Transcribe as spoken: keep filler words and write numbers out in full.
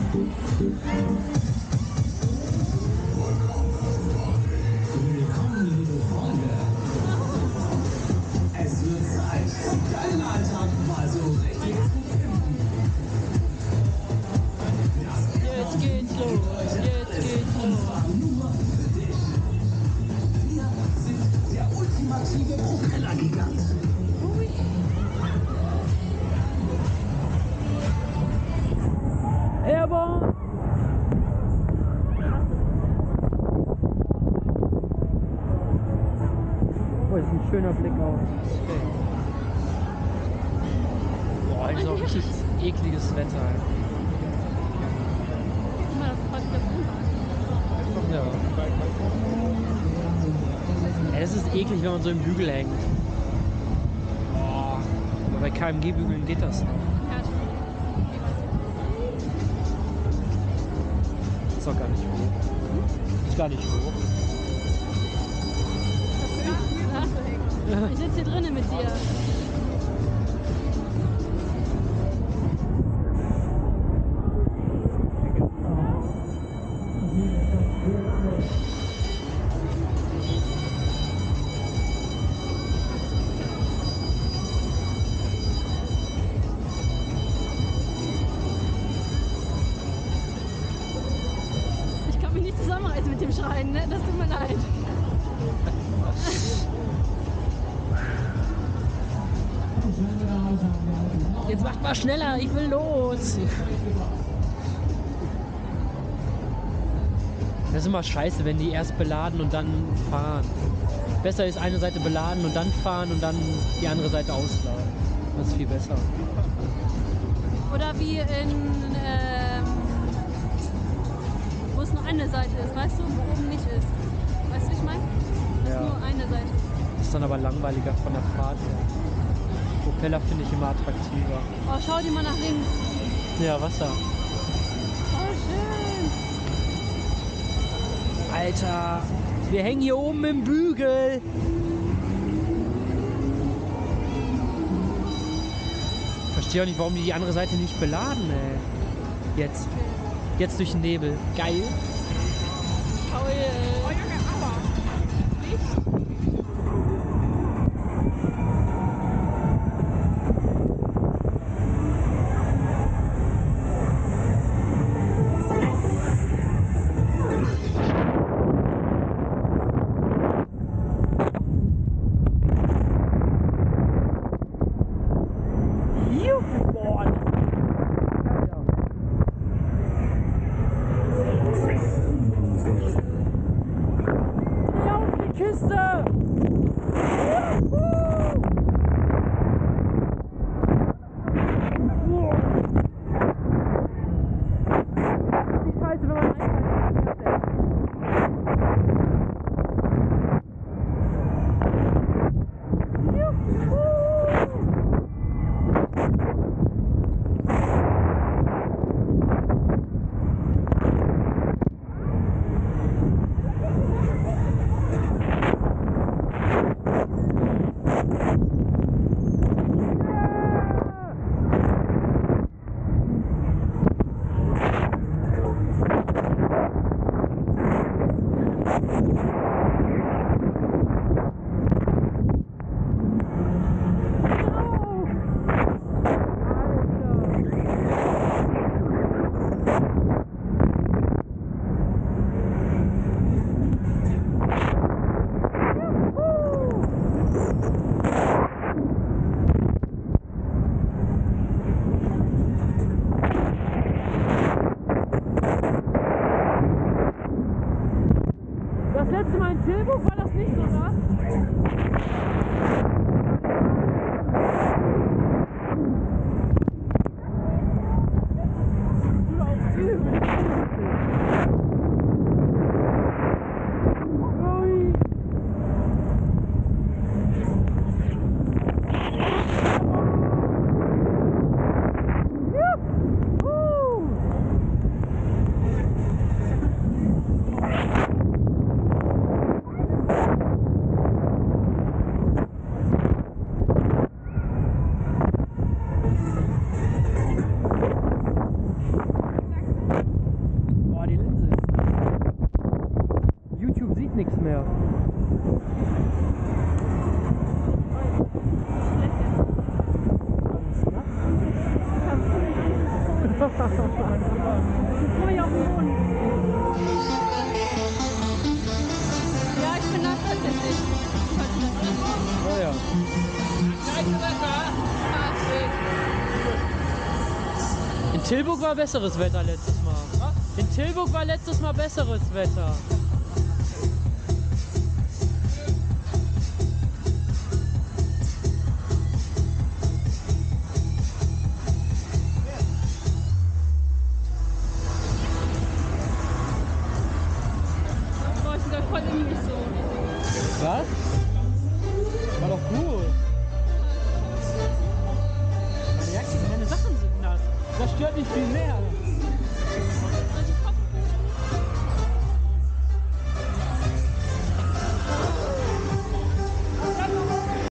Willkommen, liebe Freunde. Es wird Zeit, deinen Alltag mal so richtig zu pimpen. Jetzt geht's los, jetzt geht's los. Und zwar nur für dich. Wir sind der ultimative Propellergigant. Airborne! Oh, das ist ein schöner Blick auf das Feld. Boah, das ist auch richtig ekliges Wetter. Guck mal, das passt der Bruder. Ja. Ja, das ist eklig, wenn man so im Bügel hängt. Boah. Aber bei K M G-Bügeln geht das noch. Ja, Ist doch gar nicht hoch. Ist gar nicht hoch. ich sitze hier drinnen mit dir. Ich kann mich nicht zusammenreißen mit dem Schreien, ne? Das tut mir leid. Jetzt macht mal schneller, ich will los. Das ist immer scheiße, wenn die erst beladen und dann fahren. Besser ist eine Seite beladen und dann fahren und dann die andere Seite ausladen. Das ist viel besser. Oder wie in, ähm, wo es nur eine Seite ist, weißt du, wo oben nicht ist. Weißt du, wie ich meine? Das Ja. ist nur eine Seite. Das ist dann aber langweiliger von der Fahrt her. Propeller finde ich immer attraktiver. Oh, schau dir mal nach links. Ja, Wasser. Oh, schön. Alter, wir hängen hier oben im Bügel. Ich verstehe auch nicht, warum die die andere Seite nicht beladen, ey. Jetzt. Jetzt durch den Nebel. Geil. Oh, yeah. Komm ich auf den Boden. Ja, ich bin nass tatsächlich. Oh ja. In Tilburg war besseres Wetter letztes Mal. In Tilburg war letztes Mal besseres Wetter.